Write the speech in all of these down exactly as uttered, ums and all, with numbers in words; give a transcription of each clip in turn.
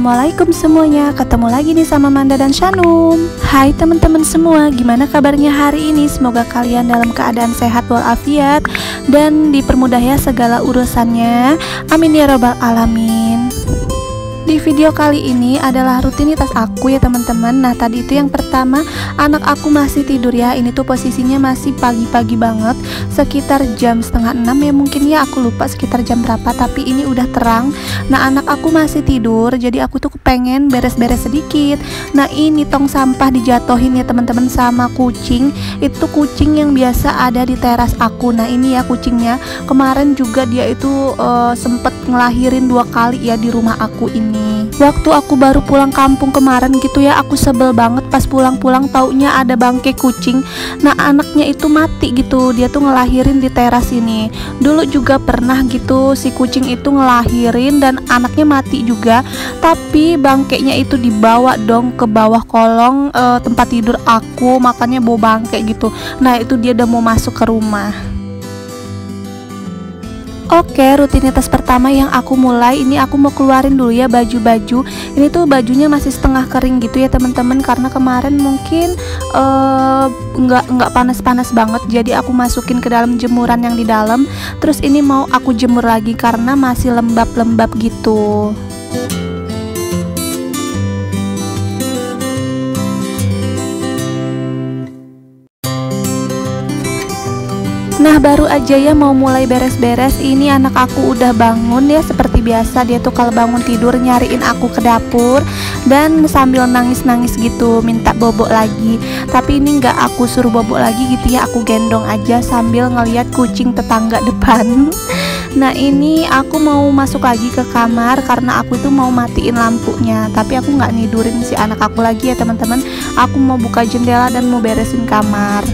Assalamualaikum semuanya, ketemu lagi nih sama Manda dan Shanum. Hai teman-teman semua, gimana kabarnya hari ini? Semoga kalian dalam keadaan sehat walafiat dan dipermudah ya segala urusannya. Amin ya robbal alamin. Di video kali ini adalah rutinitas aku ya teman-teman. Nah tadi itu yang pertama, anak aku masih tidur ya. Ini tuh posisinya masih pagi-pagi banget, sekitar jam setengah enam ya mungkin ya, aku lupa sekitar jam berapa, tapi ini udah terang. Nah anak aku masih tidur, jadi aku tuh pengen beres-beres sedikit. Nah ini tong sampah dijatohin ya teman-teman sama kucing. Itu kucing yang biasa ada di teras aku. Nah ini ya kucingnya, kemarin juga dia itu uh, sempet ngelahirin dua kali ya di rumah aku ini. Waktu aku baru pulang kampung kemarin gitu ya, aku sebel banget pas pulang-pulang taunya ada bangke kucing. Nah anaknya itu mati gitu, dia tuh ngelahirin di teras ini. Dulu juga pernah gitu si kucing itu ngelahirin dan anaknya mati juga, tapi bangkeknya itu dibawa dong ke bawah kolong e, tempat tidur aku, makanya bau bangke gitu. Nah itu dia udah mau masuk ke rumah. Oke, rutinitas pertama yang aku mulai ini, aku mau keluarin dulu ya baju-baju. Ini tuh bajunya masih setengah kering gitu ya teman-teman, karena kemarin mungkin uh, nggak nggak panas-panas banget, jadi aku masukin ke dalam jemuran yang di dalam. Terus ini mau aku jemur lagi karena masih lembab-lembab gitu. Nah baru aja ya mau mulai beres-beres, ini anak aku udah bangun ya. Seperti biasa dia tuh kalau bangun tidur nyariin aku ke dapur dan sambil nangis-nangis gitu minta bobok lagi. Tapi ini nggak aku suruh bobok lagi gitu ya, aku gendong aja sambil ngeliat kucing tetangga depan. Nah ini aku mau masuk lagi ke kamar karena aku tuh mau matiin lampunya, tapi aku nggak nidurin si anak aku lagi ya teman-teman. Aku mau buka jendela dan mau beresin kamar.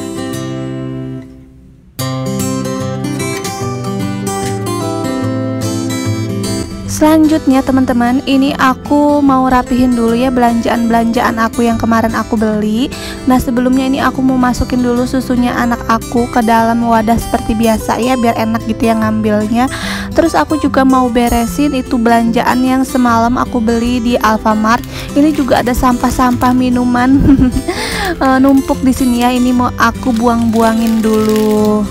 Selanjutnya teman-teman, ini aku mau rapihin dulu ya belanjaan-belanjaan aku yang kemarin aku beli. Nah sebelumnya ini aku mau masukin dulu susunya anak aku ke dalam wadah seperti biasa ya, biar enak gitu ya ngambilnya. Terus aku juga mau beresin itu belanjaan yang semalam aku beli di Alfamart. Ini juga ada sampah-sampah minuman numpuk di sini ya, ini mau aku buang-buangin dulu.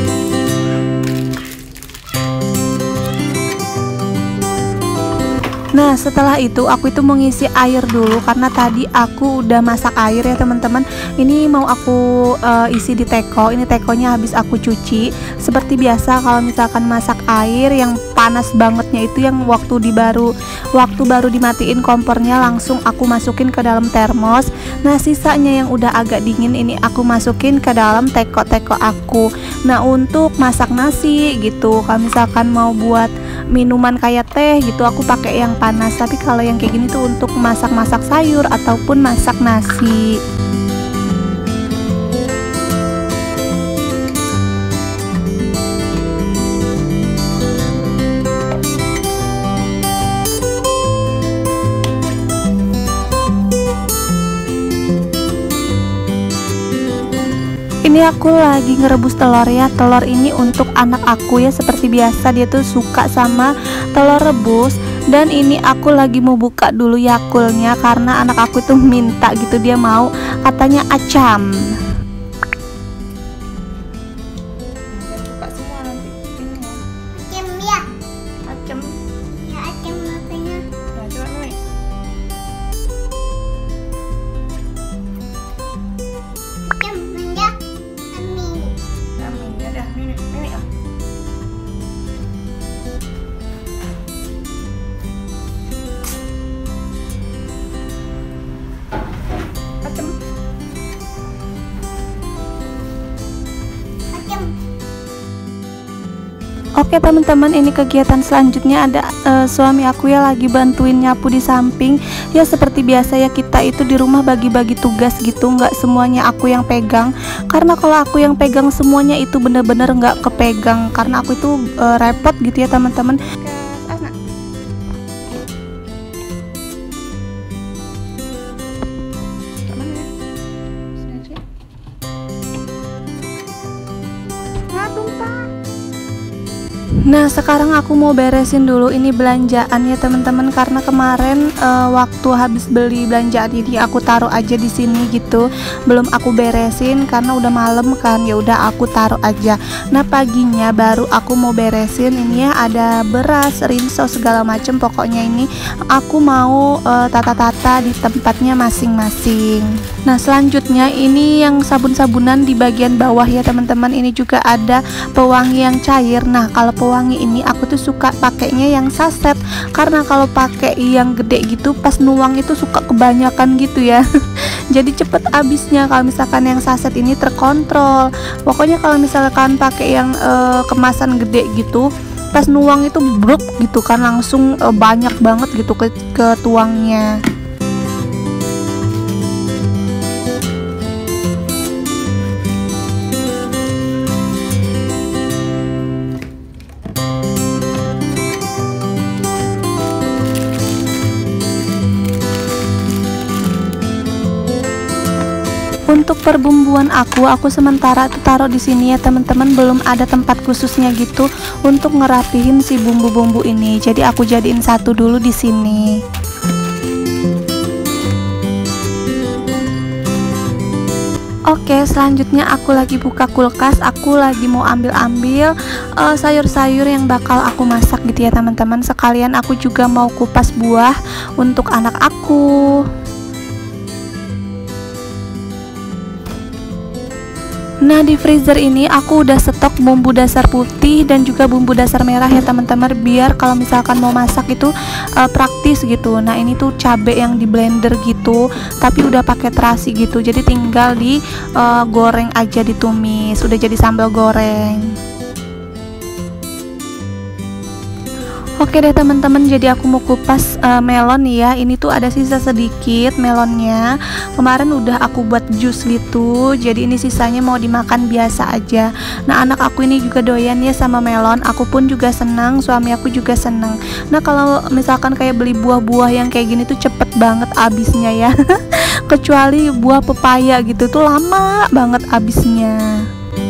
Nah setelah itu aku itu mau ngisi air dulu karena tadi aku udah masak air ya teman-teman. Ini mau aku uh, isi di teko. Ini tekonya habis aku cuci. Seperti biasa kalau misalkan masak air yang panas bangetnya itu yang waktu di baru waktu baru dimatiin kompornya langsung aku masukin ke dalam termos. Nah sisanya yang udah agak dingin ini aku masukin ke dalam teko-teko aku. Nah untuk masak nasi gitu, kalau misalkan mau buat minuman kayak teh gitu aku pakai yang panas, tapi kalau yang kayak gini tuh untuk masak-masak sayur ataupun masak nasi. Ini aku lagi ngerebus telur ya. Telur ini untuk anak aku ya, seperti biasa dia tuh suka sama telur rebus. Dan ini aku lagi mau buka dulu Yakultnya karena anak aku tuh minta gitu, dia mau katanya acam. Oke teman-teman, ini kegiatan selanjutnya ada uh, suami aku ya lagi bantuin nyapu di samping. Ya seperti biasa ya, kita itu di rumah bagi-bagi tugas gitu, nggak semuanya aku yang pegang. Karena kalau aku yang pegang semuanya itu bener-bener nggak kepegang, karena aku itu uh, repot gitu ya teman-teman. Nah, sekarang aku mau beresin dulu ini belanjaan ya teman-teman, karena kemarin uh, waktu habis beli belanjaan ini aku taruh aja di sini gitu, belum aku beresin karena udah malam kan, ya udah aku taruh aja. Nah, paginya baru aku mau beresin ini ya, ada beras, rinso segala macem, pokoknya ini aku mau uh, tata-tata di tempatnya masing-masing. Nah, selanjutnya ini yang sabun-sabunan di bagian bawah ya teman-teman, ini juga ada pewangi yang cair. Nah, kalau pewangi wangi ini aku tuh suka pakainya yang saset, karena kalau pakai yang gede gitu pas nuang itu suka kebanyakan gitu ya. Jadi cepet habisnya. Kalau misalkan yang saset ini terkontrol. Pokoknya kalau misalkan pakai yang e, kemasan gede gitu, pas nuang itu bruk gitu kan, langsung e, banyak banget gitu ke, ke tuangnya. Untuk perbumbuan aku, aku sementara itu taruh di sini ya teman-teman, belum ada tempat khususnya gitu untuk ngerapihin si bumbu-bumbu ini. Jadi aku jadiin satu dulu di sini. Oke, selanjutnya aku lagi buka kulkas, aku lagi mau ambil-ambil uh, sayur-sayur yang bakal aku masak gitu ya teman-teman. Sekalian aku juga mau kupas buah untuk anak aku. Nah, di freezer ini aku udah stok bumbu dasar putih dan juga bumbu dasar merah ya teman-teman, biar kalau misalkan mau masak itu uh, praktis gitu. Nah, ini tuh cabai yang di blender gitu, tapi udah pakai terasi gitu, jadi tinggal di uh, goreng aja, ditumis, udah jadi sambal goreng. Oke deh teman-teman, jadi aku mau kupas uh, melon nih ya. Ini tuh ada sisa sedikit melonnya. Kemarin udah aku buat jus gitu, jadi ini sisanya mau dimakan biasa aja. Nah, anak aku ini juga doyan ya sama melon. Aku pun juga senang, suami aku juga senang. Nah, kalau misalkan kayak beli buah-buah yang kayak gini tuh cepet banget habisnya ya. Kecuali buah pepaya gitu tuh lama banget habisnya.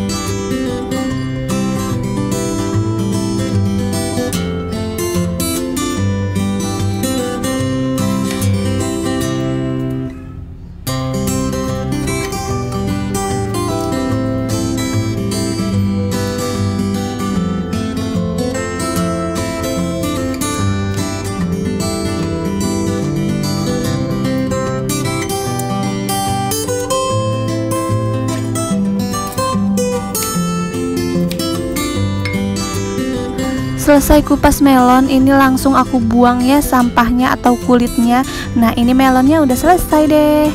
Selesai kupas melon, ini langsung aku buang ya sampahnya atau kulitnya. Nah, ini melonnya udah selesai deh.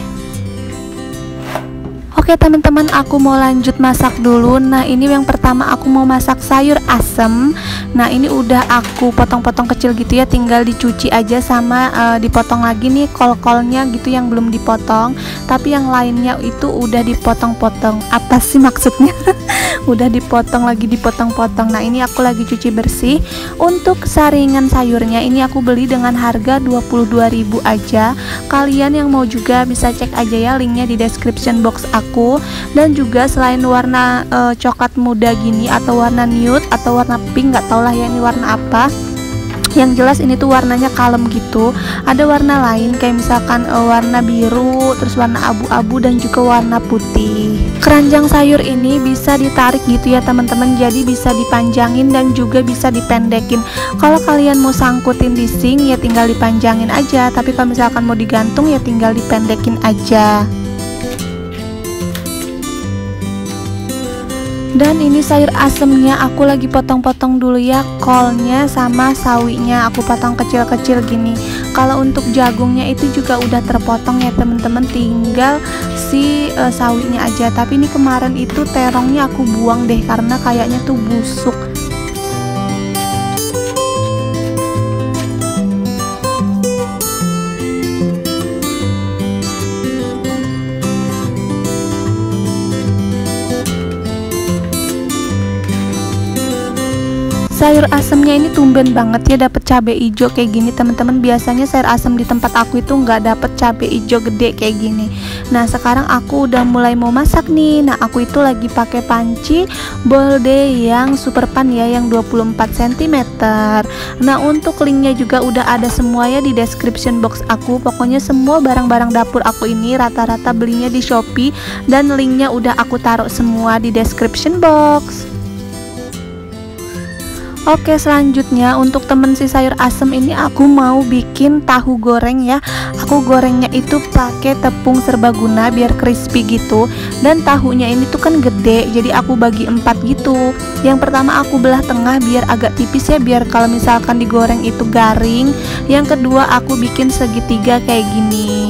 Oke teman-teman, aku mau lanjut masak dulu. Nah, ini yang pertama aku mau masak sayur asem. Nah, ini udah aku potong-potong kecil gitu ya, tinggal dicuci aja sama uh, dipotong lagi nih kol-kolnya gitu yang belum dipotong. Tapi yang lainnya itu udah dipotong-potong. Apa sih maksudnya? Udah dipotong lagi, dipotong-potong. Nah, ini aku lagi cuci bersih. Untuk saringan sayurnya ini aku beli dengan harga dua puluh dua ribu aja. Kalian yang mau juga bisa cek aja ya, linknya di description box aku. Dan juga selain warna e, coklat muda gini atau warna nude atau warna pink, nggak tau lah ya ini warna apa, yang jelas ini tuh warnanya kalem gitu. Ada warna lain kayak misalkan e, warna biru, terus warna abu-abu dan juga warna putih. Keranjang sayur ini bisa ditarik gitu ya teman-teman, jadi bisa dipanjangin dan juga bisa dipendekin. Kalau kalian mau sangkutin di sink ya tinggal dipanjangin aja, tapi kalau misalkan mau digantung ya tinggal dipendekin aja. Dan ini sayur asemnya aku lagi potong-potong dulu ya, kolnya sama sawinya aku potong kecil-kecil gini. Kalau untuk jagungnya itu juga udah terpotong ya teman-teman, tinggal si uh, sawinya aja. Tapi ini kemarin itu terongnya aku buang deh karena kayaknya tuh busuk. Sayur asamnya ini tumben banget ya dapet cabai hijau kayak gini teman-teman. Biasanya sayur asam di tempat aku itu nggak dapet cabai hijau gede kayak gini. Nah sekarang aku udah mulai mau masak nih. Nah aku itu lagi pakai panci Bolde yang super pan ya, yang dua puluh empat sentimeter. Nah untuk linknya juga udah ada semua ya di description box aku. Pokoknya semua barang-barang dapur aku ini rata-rata belinya di Shopee, dan linknya udah aku taruh semua di description box. Oke, selanjutnya untuk temen si sayur asem ini aku mau bikin tahu goreng ya. Aku gorengnya itu pakai tepung serbaguna biar crispy gitu. Dan tahunya ini tuh kan gede, jadi aku bagi empat gitu. Yang pertama aku belah tengah biar agak tipis ya, biar kalau misalkan digoreng itu garing. Yang kedua aku bikin segitiga kayak gini.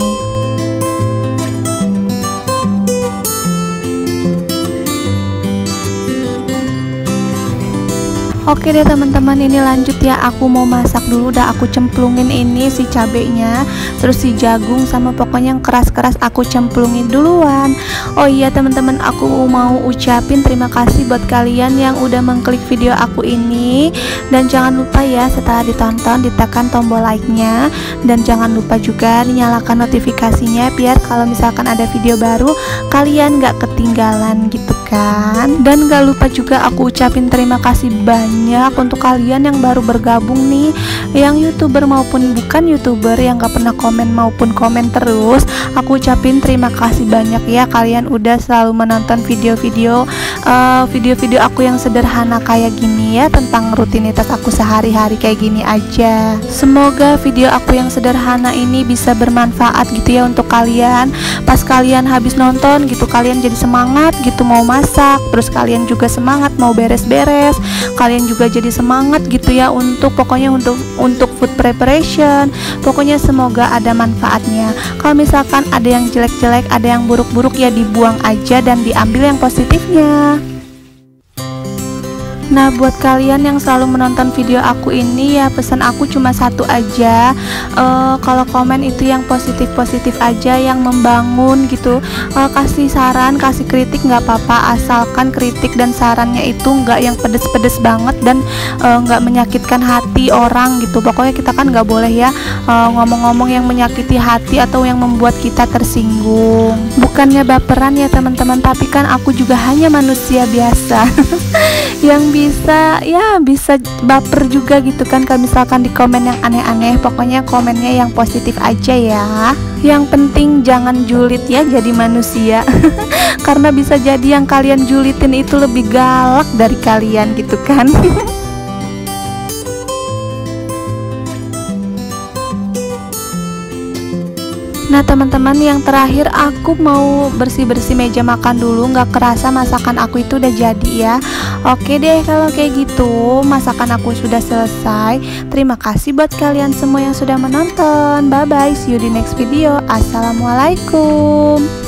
Oke deh teman-teman, ini lanjut ya, aku mau masak dulu. Udah aku cemplungin ini si cabenya, terus si jagung sama pokoknya yang keras-keras aku cemplungin duluan. Oh iya teman-teman, aku mau ucapin terima kasih buat kalian yang udah mengklik video aku ini. Dan jangan lupa ya setelah ditonton ditekan tombol like-nya, dan jangan lupa juga dinyalakan notifikasinya biar kalau misalkan ada video baru kalian gak ketinggalan gitu kan. Dan gak lupa juga aku ucapin terima kasih banyak banyak untuk kalian yang baru bergabung nih, yang youtuber maupun bukan youtuber, yang gak pernah komen maupun komen terus. Aku ucapin terima kasih banyak ya, kalian udah selalu menonton video-video uh, video-video aku yang sederhana kayak gini ya, tentang rutinitas aku sehari-hari kayak gini aja. Semoga video aku yang sederhana ini bisa bermanfaat gitu ya untuk kalian. Pas kalian habis nonton gitu, kalian jadi semangat gitu mau masak, terus kalian juga semangat mau beres-beres, kalian juga jadi semangat gitu ya untuk pokoknya untuk untuk food preparation. Pokoknya semoga ada manfaatnya. Kalau misalkan ada yang jelek-jelek, ada yang buruk-buruk ya dibuang aja dan diambil yang positifnya. Nah buat kalian yang selalu menonton video aku ini ya, pesan aku cuma satu aja, uh, kalau komen itu yang positif-positif aja, yang membangun gitu. uh, Kasih saran, kasih kritik nggak apa-apa, asalkan kritik dan sarannya itu nggak yang pedes-pedes banget dan uh, nggak menyakitkan hati orang gitu. Pokoknya kita kan nggak boleh ya ngomong-ngomong uh, yang menyakiti hati atau yang membuat kita tersinggung. Bukannya baperan ya teman-teman, tapi kan aku juga hanya manusia biasa yang bisa ya bisa baper juga gitu kan kalau misalkan di komen yang aneh-aneh. Pokoknya komennya yang positif aja ya. Yang penting jangan julid ya jadi manusia karena bisa jadi yang kalian julitin itu lebih galak dari kalian gitu kan. Nah teman-teman, yang terakhir aku mau bersih-bersih meja makan dulu. Nggak kerasa masakan aku itu udah jadi ya. Oke deh kalau kayak gitu, masakan aku sudah selesai. Terima kasih buat kalian semua yang sudah menonton. Bye bye, see you di next video. Assalamualaikum.